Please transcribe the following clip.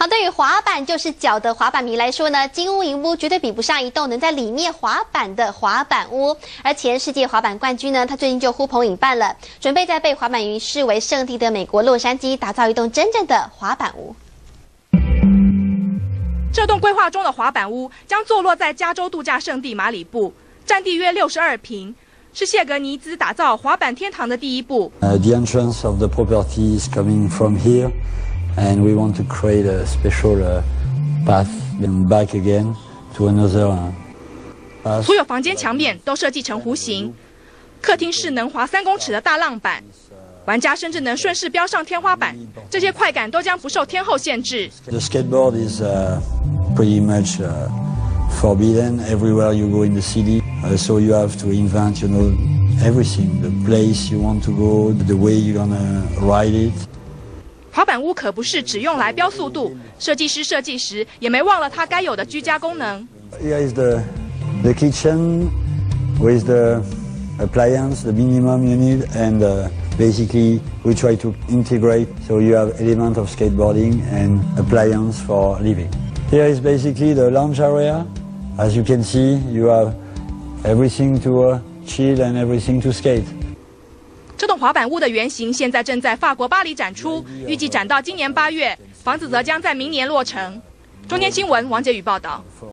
好，对于滑板就是脚的滑板迷来说呢，金屋银屋绝对比不上一栋能在里面滑板的滑板屋。而前世界滑板冠军呢，他最近就呼朋引伴了，准备在被滑板迷视为圣地的美国洛杉矶打造一栋真正的滑板屋。 这栋规划中的滑板屋将坐落在加州度假胜地马里布，占地约62平。 是谢格尼兹打造滑板天堂的第一步。 The entrance of the property is coming from here, and we want to create a special path and back again to another path. 所有房间墙面都设计成弧形，客厅是能滑3公尺的大浪板，玩家甚至能顺势飙上天花板，这些快感都将不受天候限制。 The skateboard is pretty much forbidden everywhere you go in the city, so you have to invent, everything, the place you want to go, the way you're gonna ride it. 滑板屋可不是只用来飙速度，设计师设计时也没忘了它该有的居家功能。 Here is the kitchen with the appliance, the minimum you need, and basically we try to integrate so you have element of skateboarding and appliance for living. Here is basically the lounge area. As you can see, you have everything to chill and everything to skate. 这栋滑板屋的原型现在正在法国巴黎展出，预计展到今年8月，房子则将在明年落成。中天新闻王杰宇报道。